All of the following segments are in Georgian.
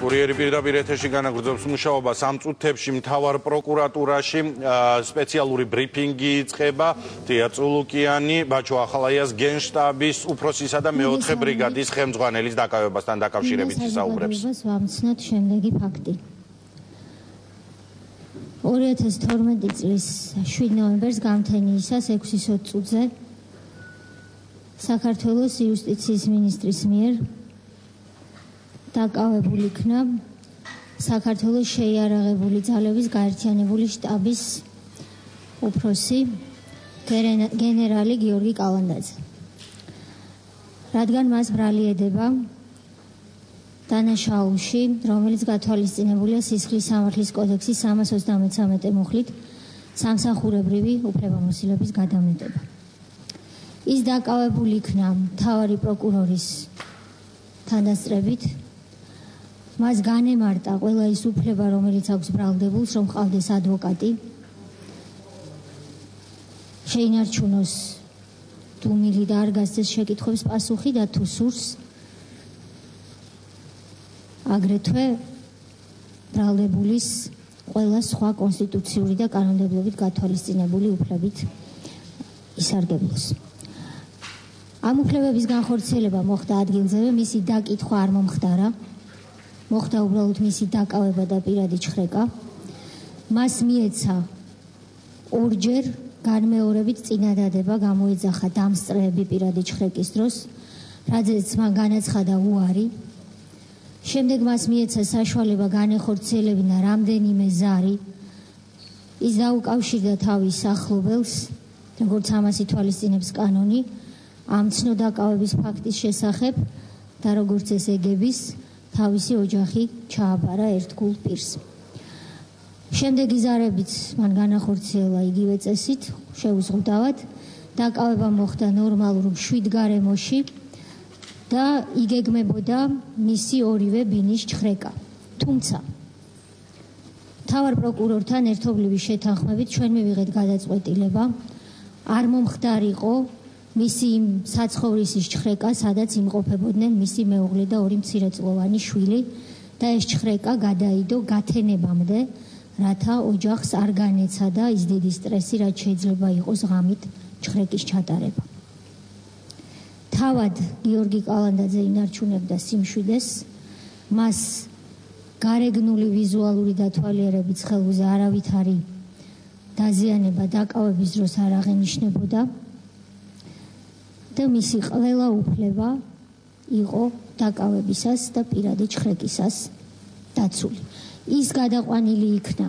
გურიერი პირდაპირ ეთერში განაგრძობს მუშაობას ამ წუთებში მთავარ პროკურატურაში სპეციალური ბრიფინგი იწყება. დია წულუკიანი, ბაჩო ახალაიას გენშტაბის უფროსისა და მეოთხე ბრიგადის ხელმძღვანელის დაკავებასთან დაკავშირებით ისაუბრებს. ვამცნოთ შემდეგი ფაქტი. 2012 წლის 7 ნოემბერს გამთენიისას 6 წუთზე საქართველოს იუსტიციის მინისტრის მიერ დაკავებული იქნა საქართველოს შეიარაღებული ძალების გაერთიანებული შტაბის უფროსი გენერალი გიორგი კალანდაძე. რადგან მას ბრალი ედება დანაშაულში, რომელიც გათვალისწინებულია სისხლის სამართლის კოდექსის 333 მუხლით სამსახურებრივი უფლებამოსილების გადამეტება. ის დაკავებული იქნა მთავარი პროკურორის თანდასწრებით. მას განემარტა ყველა ის უფლება, რომელიც აქვს ბრალდებულს, რომ ყავდეს ადვოკატი, შეინარჩუნოს დუმილი და არ გასცეს შეკითხვების პასუხი და თუ სურს აგრეთვე ბრალდებულის ყველა სხვა კონსტიტუციური და კანონმდებლობით გათვალისწინებული უფლებით ისარგებლოს. ამ უფლებების განხორციელება მოხდა ადგილზევე, მისი დაკითხვა არ მომხდარა. მოხდა უბრალოდ მისი დაკავება და პირადი ჩხრეკა. მას მიეცა ორჯერ განმეორებით წინადადება გამოეძახა დამსწრეები პირადი ჩხრეკის დროს, რაზეც მან განაცხადა უარი. შემდეგ მას მიეცა საშუალება განეხორციელებინა რამდენიმე ზარი. ის დაუკავშირდა თავის ახლობელს, როგორც ამას ითვალისწინებს კანონი, ამ ცნო დაკავების ფაქტის შესახებ და როგორც ეს ეგების თავისი ოჯახი ჩააბარა ერთგულ პირს. შემდეგი ზარებით მან განახორციელა იგივე წესით, შეუზღუდავად, დაკავება მოხდა ნორმალურ მშვიდ გარემოში და იგეგმებოდა მისი ორივე ბინის ჩხრეკა. თუმცა მთავარ პროკურორთან ერთობლივი შეთანხმებით ჩვენ მივიღეთ გადაწყვეტილება, არ მომხდარიყო მისი იმ საცხოვრისის ჩხრეკა, სადაც იმყოფებოდნენ მისი მეუღლე და ორი მცირეწლოვანი შვილი და ეს ჩხრეკა გადაიდო გათენებამდე, რათა ოჯახს არ განეცადა ის დიდი სტრესი, რაც შეიძლება იყოს ღამით ჩხრეკის ჩატარება. თავად გიორგი კალანდაძე ინარჩუნებდა სიმშვიდეს, მას გარეგნული ვიზუალური დათვალიერებით ხელზე არავითარი დაზიანება დაკავების დროს არ აღენიშნებოდა და მისი ყველა უფლება იყო დაკავებისას და პირადი ჩხრეკისას დაცული. ის გადაყვანილი იქნა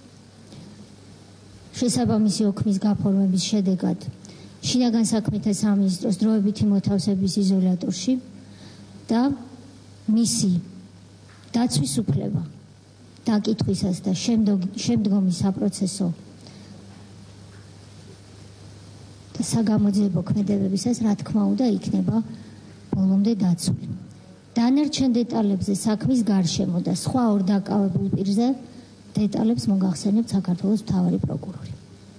შესაბამისი ოქმის გაფორმების შედეგად შინაგან საქმეთა სამინისტროს დროებითი მოთავსების იზოლატორში და მისი დაცვის უფლება დაკითხვისას და შემდგომი საპროცესო საგამოძიებო ქმედებებისას, რა თქმა უნდა, იქნება ბოლომდე დაცული. დანარჩენ დეტალებზე საქმის გარშემო და სხვა ორ დაკავებულ პირზე დეტალებს მოგახსენებთ საქართველოს მთავარი პროკურორი.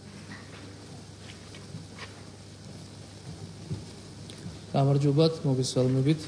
გამარჯობათ, მოგესალმებით.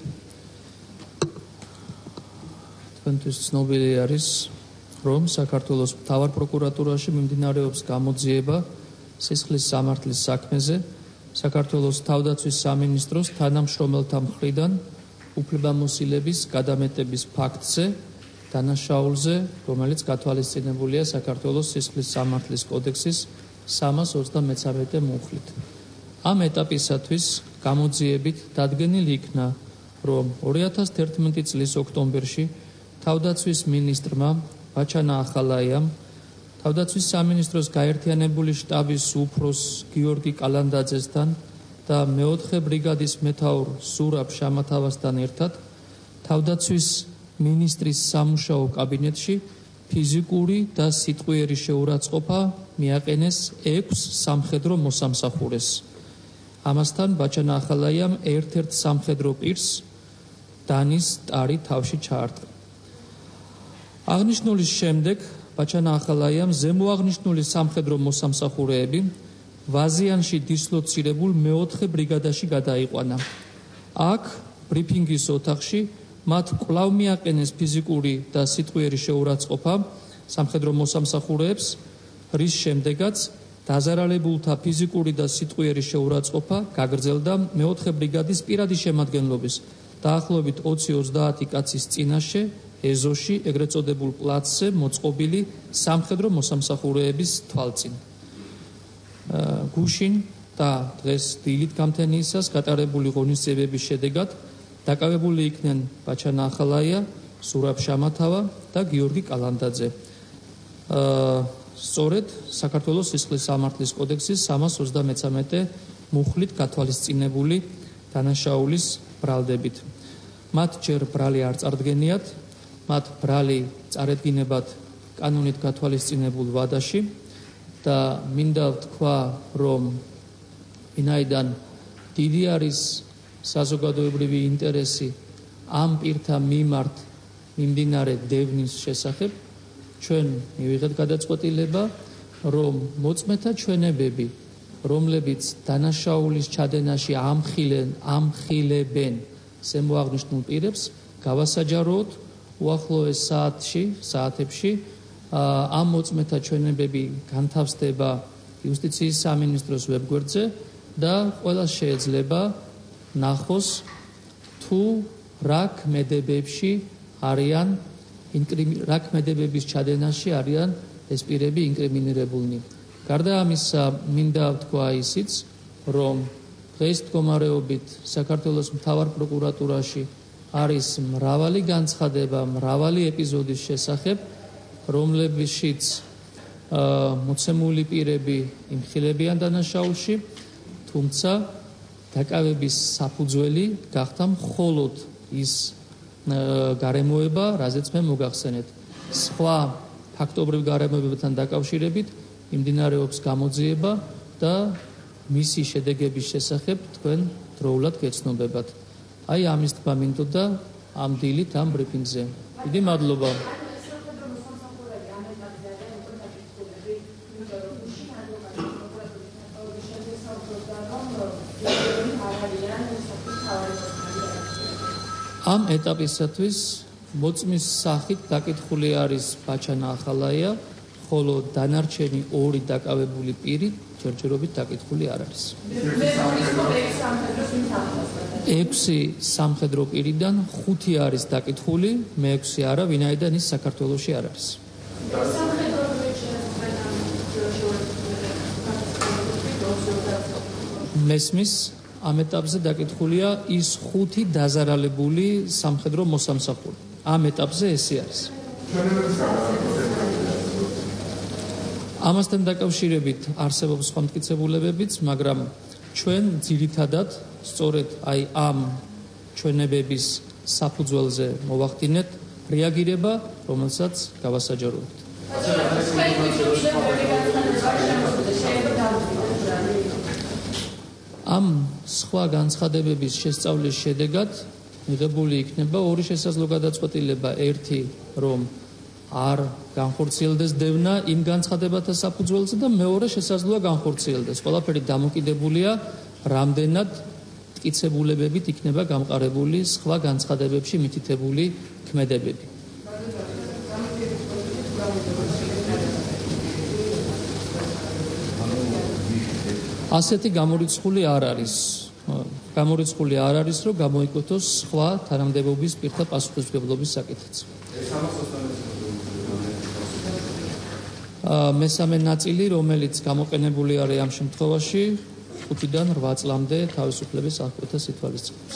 თქვენთვის ცნობილი არის, რომ საქართველოს მთავარ პროკურატურაში მიმდინარეობს გამოძიება სისხლის სამართლის საქმეზე საქართველოს თავდაცვის სამინისტროს თანამშრომელთა მხრიდან უფლებამოსილების გადამეტების ფაქტზე, დანაშაულზე, რომელიც გათვალისწინებულია საქართველოს სისხლის სამართლის კოდექსის 333 მუხლით. ამ ეტაპისათვის გამოძიებით დადგენილი იქნა, რომ 2011 წლის ოქტომბერში თავდაცვის მინისტრმა ბაჩანა ახალაიამ თავდაცვის სამინისტროს გაერთიანებული შტაბის უფროს გიორგი კალანდაძესთან და მეოთხე ბრიგადის მეთაურ სურაბ შამათავასთან ერთად თავდაცვის მინისტრის სამუშაო კაბინეტში ფიზიკური და სიტყვიერი შეურაცხყოფა მიაყენეს 6 სამხედრო მოსამსახურეს. ამასთან ბაჩანა ახალაიამ ერთ-ერთ სამხედრო პირს დანის ტარი თავში ჩაარტყა. აღნიშნულის შემდეგ ბაჩანა ახალაიამ ზემოაღნიშნული სამხედრო მოსამსახურეები ვაზიანში დისლოცირებულ მეოთხე ბრიგადაში გადაიყვანა. აქ ბრიფინგის ოთახში მათ კვლავ მიაყენეს ფიზიკური და სიტყვიერი შეურაცხყოფა სამხედრო მოსამსახურეებს, რის შემდეგაც დაზარალებულთა ფიზიკური და სიტყვიერი შეურაცხყოფა გაგრძელდა მე-4 ბრიგადის პირადი შემადგენლობის დაახლოებით 20-30 კაცის წინაშე ეზოში, ეგრეთ წოდებულ პლაცზე მოწყობილი სამხედრო მოსამსახურეების თვალწინ. გუშინ და დღეს დილით გამთენიისას გატარებული ღონისძიებების შედეგად დაკავებული იქნენ ბაჩანა ახალაია, სურაბ შამათავა და გიორგი კალანდაძე. სწორედ საქართველოს სისხლის სამართლის კოდექსის 333 მუხლით გათვალისწინებული დანაშაულის ბრალდებით. მათ ჯერ ბრალი არ წარდგენიათ, მათ ბრალი წარედგინებათ კანონით გათვალისწინებულ ვადაში და მინდა ვთქვა, რომ ვინაიდან დიდი არის საზოგადოებრივი ინტერესი ამ პირთა მიმართ მიმდინარე დევნის შესახებ, ჩვენ მივიღეთ გადაწყვეტილება, რომ მოწმეთა ჩვენებები, რომლებიც დანაშაულის ჩადენაში ამხილებენ ზემოაღნიშნულ პირებს, გავასაჯაროთ უახლოეს საათებში ამ მოწმეთა ჩვენებები განთავსდება იუსტიციის სამინისტროს ვებგვერდზე და ყველას შეეძლება ნახოს თუ რა ქმედებებში არიან რა ქმედებების ჩადენაში არიან ეს პირები ინკრიმინირებულნი. გარდა ამისა, მინდა ვთქვა ისიც, რომ დღეს მდგომარეობით საქართველოს მთავარ პროკურატურაში არის მრავალი განცხადება, მრავალი ეპიზოდის შესახებ, რომლებშიც მოცემული პირები იმხილებიან დანაშაულში, თუმცა დაკავების საფუძველი გახდა მხოლოდ ის გარემოება, რაზეც მე მოგახსენეთ. სხვა ფაქტობრივ გარემოებებთან დაკავშირებით მიმდინარეობს გამოძიება და მისი შედეგების შესახებ თქვენ დროულად გეცნობებათ. აი ამის თქმა მინდოდა ამ დილით ამ ბრიფინგზე. დიდი მადლობა. ამ ეტაპისათვის მოწმის სახით დაკითხული არის ბაჩანა ახალაია, ხოლო დანარჩენი 2 დაკავებული პირი ჯერჯერობით დაკითხული არ არის. 6 სამხედრო პირიდან 5 არის დაკითხული, მე-6 არა, ვინაიდან ის საქართველოში არ არის. მესმის ამ ეტაპზე დაკითხულია ის 5 დაზარალებული სამხედრო მოსამსახური. ამ ეტაპზე ესე არის. ამასთან დაკავშირებით არსებობს სხვა მტკიცებულებებიც, მაგრამ ჩვენ ძირითადად სწორედ აი ამ ჩვენებების საფუძველზე მოვახდინეთ რეაგირება, რომელსაც გავასაჯაროებთ. ამ სხვა განცხადებების შესწავლის შედეგად მიღებული იქნება 2 შესაძლო გადაწყვეტილება. ერთი, რომ არ განხორციელდეს დევნა იმ განცხადებათა საფუძველზე და მეორე შესაძლოა განხორციელდეს. ყველაფერი დამოკიდებულია რამდენად მტკიცებულებებით იქნება გამყარებული სხვა განცხადებებში მითითებული ქმედებები. ასეთი გამორიცხული არ არის. გამორიცხული არ არის, რომ გამოიკვეთოს სხვა თანამდებობის პირთა პასუხისმგებლობის საკითხიც. მესამე ნაწილი, რომელიც გამოყენებული არის ამ შემთხვევაში, 5-დან 8 წლამდე თავისუფლების აღკვეთას ითვალისწინებს.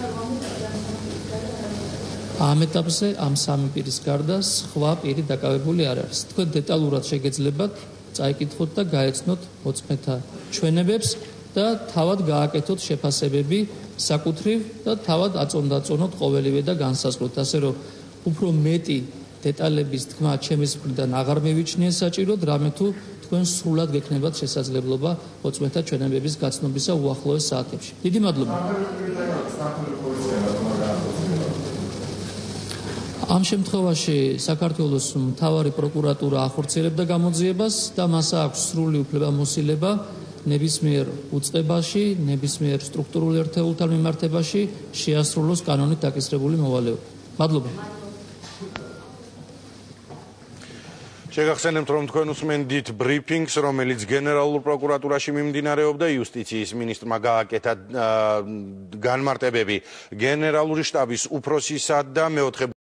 ამ ეტაპზე ამ 3 პირის გარდა სხვა პირი დაკავებული არ არის. თქვენ დეტალურად შეგეძლებათ წაიკითხოთ და გაეცნოთ მოწმეთა ჩვენებებს და თავად გააკეთოთ შეფასებები საკუთრივ და თავად აწონდაწონოთ ყოველივე და განსაზღვროთ, ასე რომ უფრო მეტი დეტალების თქმა ჩემის მხრიდან აღარ მივიჩნიე საჭიროდ, რამე თუ თქვენ სრულად გექნებათ შესაძლებლობა მოწმეთა ჩვენებების გაცნობისა უახლოეს საათებში. დიდი მადლობა. ამ შემთხვევაში საქართველოს მთავარი პროკურატურა ახორციელებდა გამოძიებას და მას აქვს სრული უფლებამოსილება ნებისმიერ უწყებაში, ნებისმიერ სტრუქტურულ ერთეულთან მიმართებაში შეასრულოს კანონით დაკისრებული მოვალეობა. მადლობა. შეგახსენებთ, რომ თქვენ უსმენდით ბრიფინგს, რომელიც გენერალურ პროკურატურაში მიმდინარეობდა, იუსტიციის მინისტრმა გააკეთა განმარტებები გენერალური შტაბის უფროსისა და მეოთხე